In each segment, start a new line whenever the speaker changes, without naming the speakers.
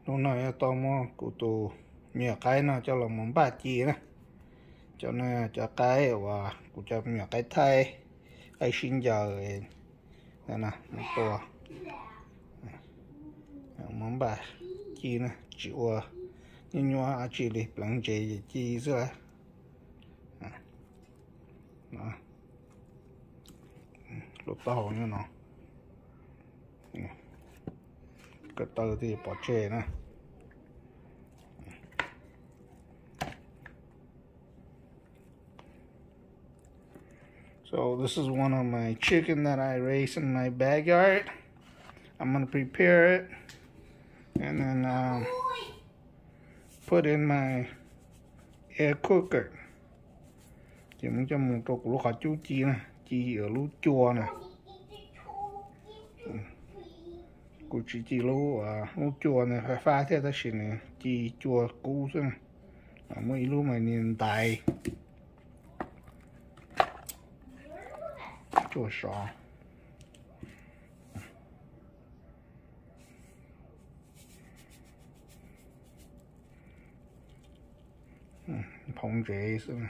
lúc này tao mua cụ tù nhiều cái nó cho là món ba chi nè cho nên cho cái và cụ cho nhiều cái thay cái sinh giờ này nè mộtตัวmón ba chi nè chịu nhưng nhua chỉ để bằng chế chi rồi đó lúc tao như nó cái tơ thì bỏ chế nè. So this is one of my chicken that I raised in my backyard. I'm gonna prepare it and then put in my air cooker. Chỉ muốn cho một trộn lúa khó chú chi nè, chi ở lúa chua nè. Cụ chỉ lúa chua này phải pha theo ta xin này, chi chua cũ thôi. Mỗi lúa mà nhìn tại chua sò. Phong rễ xong.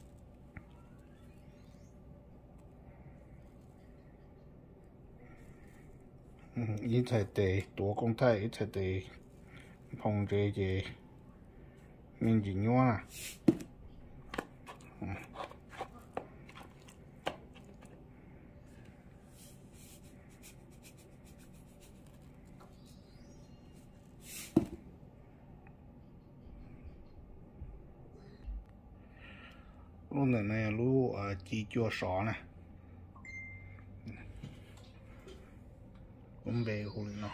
Ít thay tệ, tổ công thay ít thay tệ phong rễ gì mình chỉ nhua nè. Lúc này lúa chi chua sò nè. Cũng bề hồi nó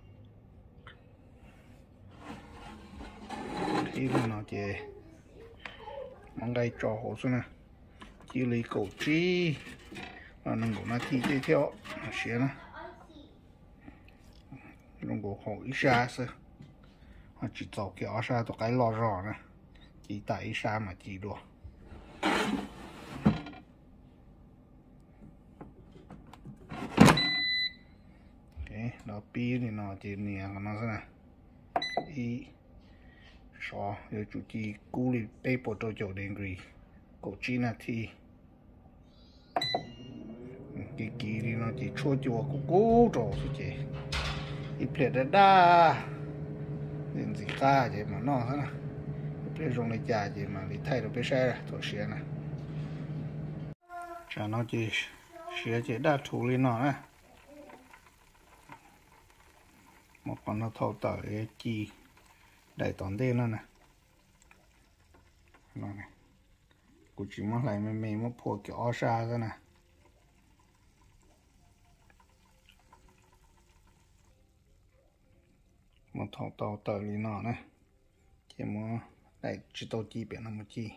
khi nó chỉ mong gây trò hồ xuống nè chỉ lấy cổ chi và nâng cổ nó thi tiếp theo nó xế nè nâng cổ hồ ít xa sơ họ chỉ dọc kéo xa tụi cái lò rò nè chỉ tại ít xa mà chỉ được. Nó pi thì nó chỉ nè nó thế này y so rồi chủ chi cú li paper cho chỗ đen gửi cổ chi là thì cái kỳ thì nó chỉ chua chua cú trổ chứ chị y plate đa nên gì cả chứ mà nó thế này plate dùng để trả chứ mà để thay được cái xe thôi xe này chả nó chỉ xe chỉ đa thủ lý nó nè. Một con nó thâu tới chi đầy toàn đen nữa nè nó này cụ chỉ muốn lại mình muốn phô kiểu o xa ra nè một thâu tàu tới lý nó nè chỉ muốn lại chỉ tàu chi biển nó một chi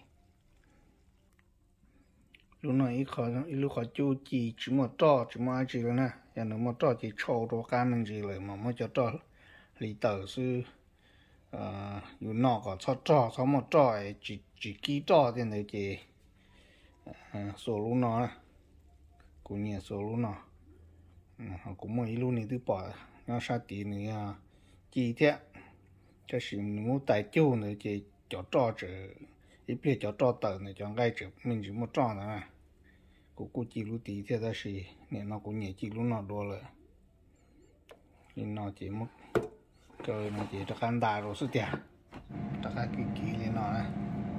lúc này ít lúc khó chú chỉ một trò chỉ một ai chỉ rồi nè giờ nó một trò chỉ trâu đồ cá mình gì rồi mà mới cho trò lý tờ sư dù nó có cho một trò chỉ ký trò thì này chỉ số lúc nó cũng nhiều số lúc nó cũng mấy lúc này tôi bỏ nó sao tí nữa chi thế cho xin muốn tài châu nữa chỉ cho trò chứ ít biết cho trò tờ này cho ngay chứ mình chỉ một trò nữa cụ chỉ lúc tí thế đó thì nên nó cũng nhẹ chỉ lúc nó đua rồi nên nó chỉ một trời nó chỉ cho khán đài rồi sự tiệt tất cả cái kỹ lên nó này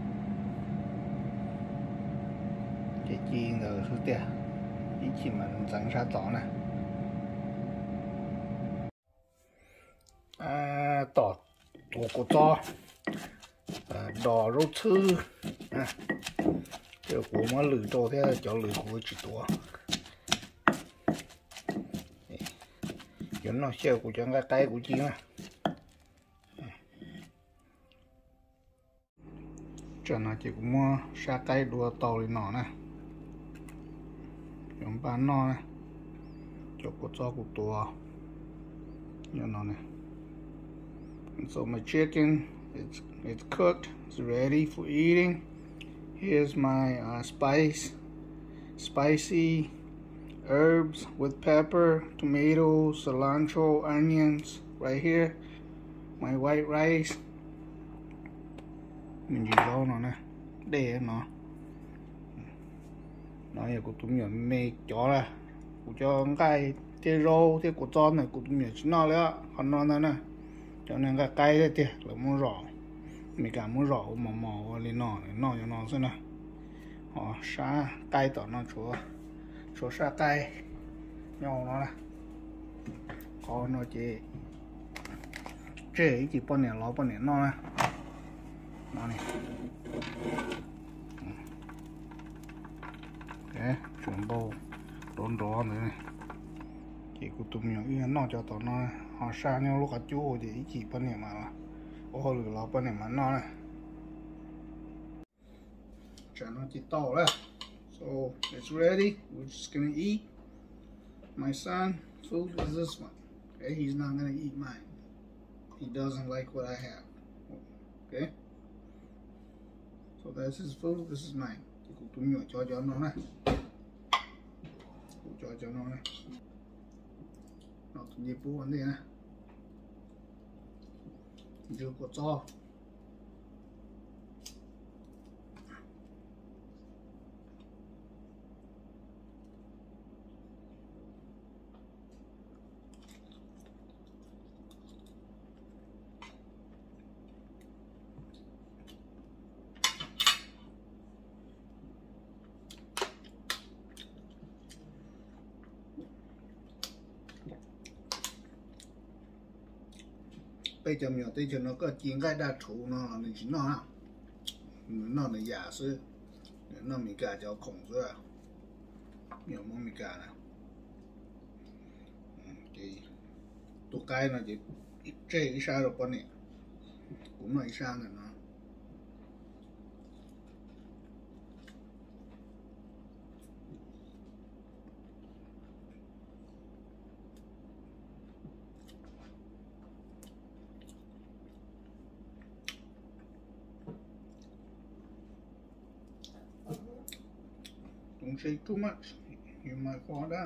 cái chi rồi sự tiệt ý chỉ mà tránh sát tỏ này tỏ tổ cổ to đỏ rốt thư cái của mà lử to thế là cho lử của chỉ to nó xeo của cho cái của chi nè cho nó chỉ cũng mua xa cái đua tàu đi nọ nè chúng bán nó nè cho của tua như nó nè. So my chicken it's cooked, it's ready for eating. Here's my spicy herbs with pepper, tomatoes, cilantro, onions right here. my white rice mình chỉ cho nó nè để nó giờ cũng tụi mình mê chó là cũng cho cái rau thì cũng cho này cũng tụi mình chỉ nó nữa còn nó nè cho nên cái đấy thì là muốn rõ mình cả muốn rõ mò lên nó cho nó xem nào họ sa cái tỏ nó chỗ sa cái nhau nó là có nó chỉ bao nhiêu nó nè nó này đấy chuẩn bầu đốn nữa này chỉ của tụi mình nó cho tao nó họ sa nhau lúc cả chú thì chỉ bao nhiêu mà ô lửa nó bao nhiêu mà nó này chả nó chỉ tao đấy. So it's ready. We're just gonna eat. My son, food is this one. Okay, he's not gonna eat mine. He doesn't like what I have. Okay. So that's his food. This is mine. Thì tụi mình cho nó này. Cho nó này. Nó tụi mình bố vấn đề này. Chưa có cho. bây giờ mình tới cho nó có chín cái đa thủ nó mình chỉ nó là giả sư nó mình cả cho khổng rồi nhiều món mình cả này thì tụ cái nó chỉ chơi xa rồi con này cũng nói xa rồi nó don't say too much, you might fall down.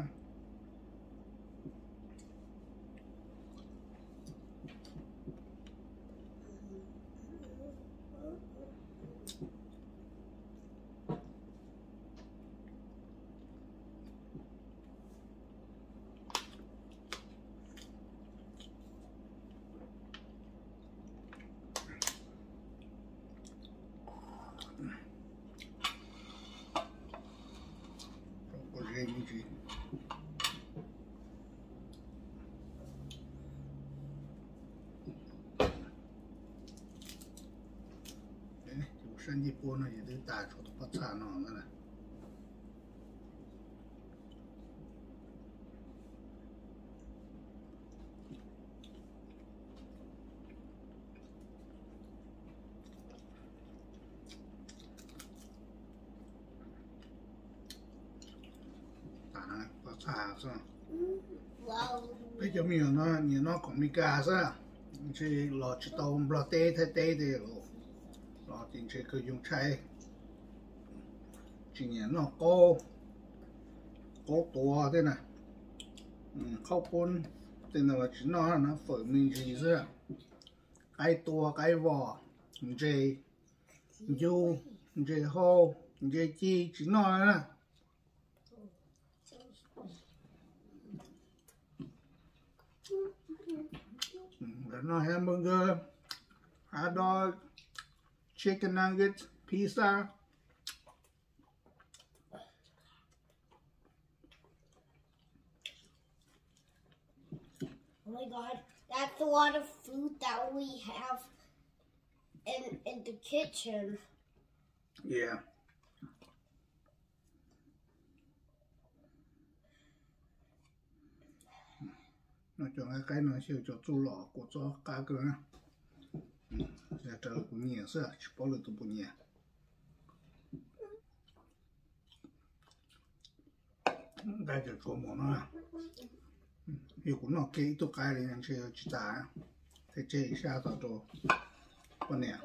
Sân đi bố nó chỉ tại chỗ bắt xa nó nữa này bắt xa sao bây giờ mình nó cũng mi cả sao chỉ lo chỉ tao lo tê thì nó chính sẽ cứ dùng chay chỉ nhớ nó có tua thế này khâu pôn thế nào là chỉ nó phở mình gì nữa cái tua cái vỏ dây du dây hô dây chi chỉ nó nè nó hamburger hot dog chicken nuggets, pizza.
Oh my God, that's a lot of food that we have in the kitchen.
Yeah. Nó chọn cái nó sẽ cho猪lọ của cho cá cơ. Giờ trở cũng nhiều sợ, chỉ bỏ được tụi nhiều. Đây là chỗ món nó. Yêu cũng nó kỹ tụi cái này chơi chỉ ta, thế chơi sao tao cho con nè.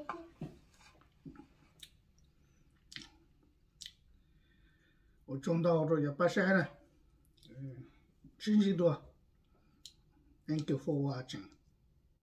Ở trong đó rồi giờ bắt xe này. Chính gì đó. Thank you for watching.